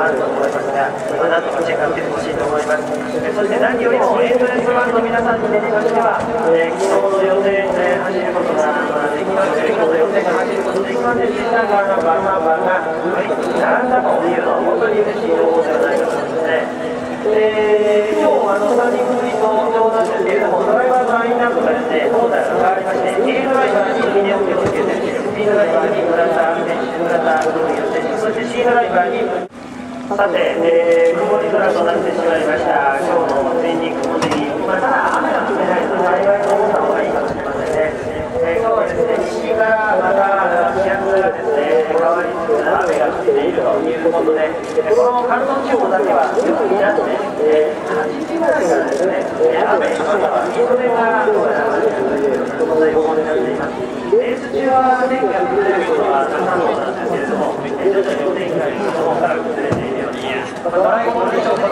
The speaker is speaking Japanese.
あると思いますが、なんとかチェックしてほしいと思います。そして何よりもエントレンスファンの皆さんにとりましては、昨日の予定で走ることができません、今日の予定が走ることできませんでしたが、なんだというのは本当に嬉しい情報ではないかと思いますね。今日スタンディングフリー登場なんですけれども、ドライバーのラインナップがですね、トータルが変わりまして、A ドライバーに峰岡亮介選手、B ドライバーに村田選手、村田文也選手、そして C ドライバーに、さて、曇り空となってしまいました、今日の全日空で、ただ、雨が降ってないと幸いと思った方がいいかもしれませんね。今日はですね、西からまた気圧がですね、変わりつつ雨が降っているということで、この関東地方だけは夜になって、8時ぐらいからですね、雨、またはみぞれがどうやら降るというそんな予報になっています。レース中は天気が崩れることはなさそうなんですけれども、徐々にお天気が西の方から崩れているように、ドライブのでしょうか。